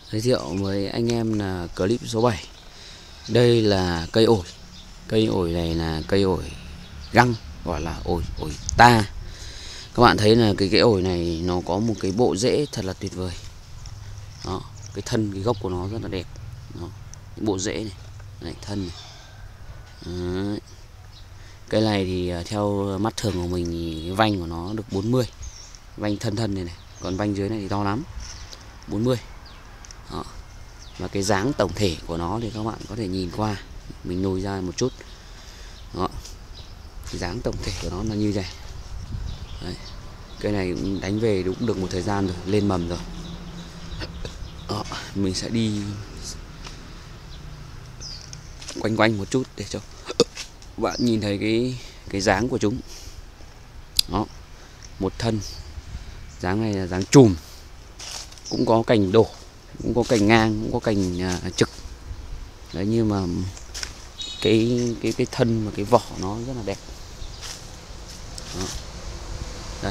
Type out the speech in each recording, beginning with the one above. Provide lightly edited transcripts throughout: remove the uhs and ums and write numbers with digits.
Giới thiệu với anh em là clip số 7. Đây là cây ổi. Cây ổi này là cây ổi găng, gọi là ổi ta. Các bạn thấy là cái ổi này nó có một cái bộ rễ thật là tuyệt vời. Đó, cái thân, cái gốc của nó rất là đẹp. Đó, cái bộ rễ này, thân này. Đấy. Cây này thì theo mắt thường của mình thì cái vanh của nó được 40. Vanh thân này này, còn vanh dưới này thì to lắm. 40. Đó. Và cái dáng tổng thể của nó thì các bạn có thể nhìn qua, mình lùi ra một chút. Đó. Cái dáng tổng thể của nó là như vậy. Đấy. Cây này cũng đánh về cũng được một thời gian rồi, lên mầm rồi. Đó. Mình sẽ đi quanh một chút để cho bạn nhìn thấy cái dáng của chúng. Đó. Một thân. Dáng này là dáng chùm. Cũng có cành đổ, cũng có cành ngang, cũng có cành trực. Đấy, nhưng mà cái thân và cái vỏ nó rất là đẹp. Đó. Đây.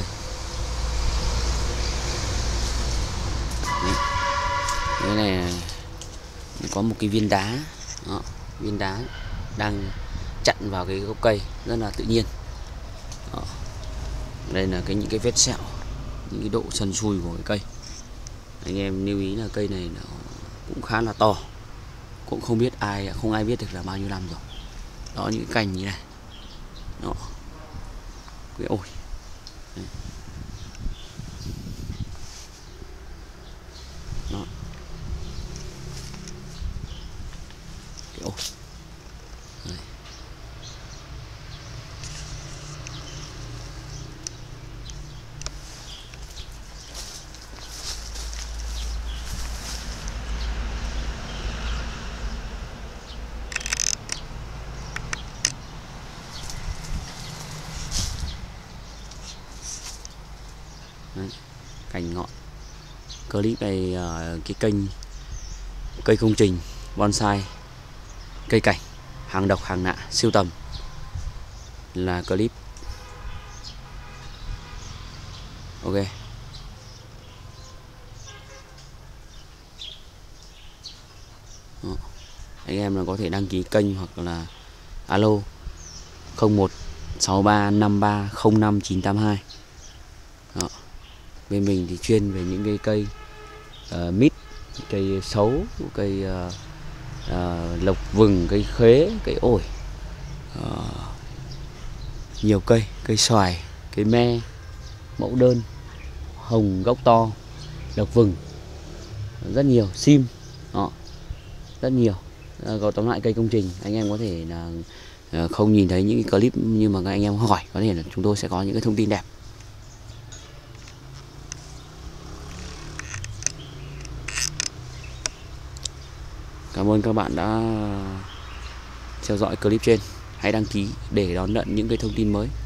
Cái này có một cái viên đá. Đó. Viên đá đang chặn vào cái gốc cây rất là tự nhiên. Đó. Đây là những cái vết sẹo, những cái độ sần sùi của cái cây. Anh em lưu ý là cây này nó cũng khá là to, cũng không ai biết được là bao nhiêu năm rồi. Đó, những cái cành như này. Đó. Cái ổi. Đấy. Đó. Cái ổi. Đấy. Đấy. Cành ngọn. Clip này cái kênh cây công trình bonsai, cây cảnh hàng độc hàng lạ siêu tầm là clip. Ok. Đó. Anh em là có thể đăng ký kênh hoặc là alo 0163530592. Đó. Bên mình thì chuyên về những cái cây mít, cây sấu, cây lộc vừng, cây khế, cây ổi, nhiều cây xoài, cây me, mẫu đơn, hồng gốc to, lộc vừng, rất nhiều, sim. Đó. Rất nhiều. Có tóm lại cây công trình, anh em có thể là không nhìn thấy những cái clip nhưng mà các anh em hỏi, có thể là chúng tôi sẽ có những cái thông tin đẹp. Cảm ơn các bạn đã theo dõi clip trên. Hãy đăng ký để đón nhận những cái thông tin mới.